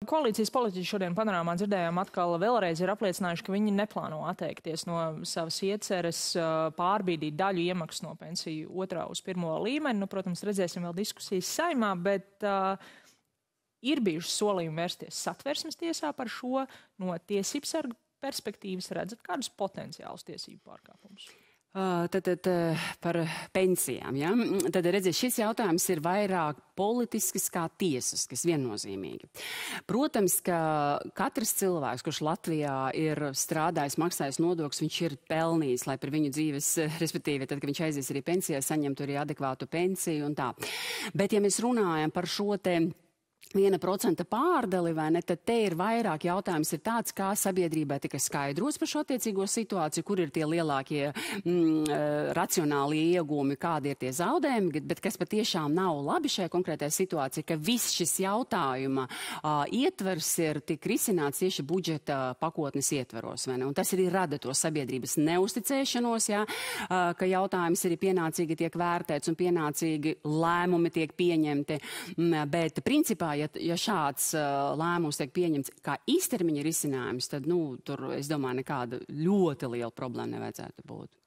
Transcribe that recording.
Koalīcijas politiķi šodien panorāmā dzirdējām atkal vēlreiz ir apliecinājuši, ka viņi neplāno atteikties no savas ieceres pārbīdīt daļu iemaksas no pensiju 2. uz 1. līmeni. Nu, protams, redzēsim vēl diskusijas Saeimā, bet ir bijuši solījumi vērsties Satversmes tiesā par šo. No tiesībsarga perspektīvas redzat kādus potenciālus tiesību pārkāpumus? Tad par pensijām. Ja? Tad redziet, šis jautājums ir vairāk politisks kā tiesisks, viennozīmīgi. Protams, ka katrs cilvēks, kurš Latvijā ir strādājis, maksājis nodokļus, viņš ir pelnījis, lai par viņu dzīves, respektīvi, tad, kad viņš aizies arī pensijā, saņemtu arī adekvātu pensiju un tā. Bet, ja mēs runājam par šo te 1% pārdali, vai ne, tad te ir vairāk jautājums ir tāds, kā sabiedrībai tika skaidrots par šo attiecīgo situāciju, kur ir tie lielākie racionālie iegūmi, kādi ir tie zaudējumi, bet kas patiešām nav labi šajā konkrētajā situācijā, ka viss šis jautājuma ietvers ir tik risināts tieši budžeta pakotnes ietveros, vai ne, un tas arī rada to sabiedrības neusticēšanos, ja, ka jautājums arī pienācīgi tiek vērtēts un pienācīgi lēmumi tiek pieņemti, bet principā, ja šāds lēmums tiek pieņemts kā īstermiņa risinājums, tad, nu, tur, es domāju, nekāda ļoti liela problēma nevajadzētu būt.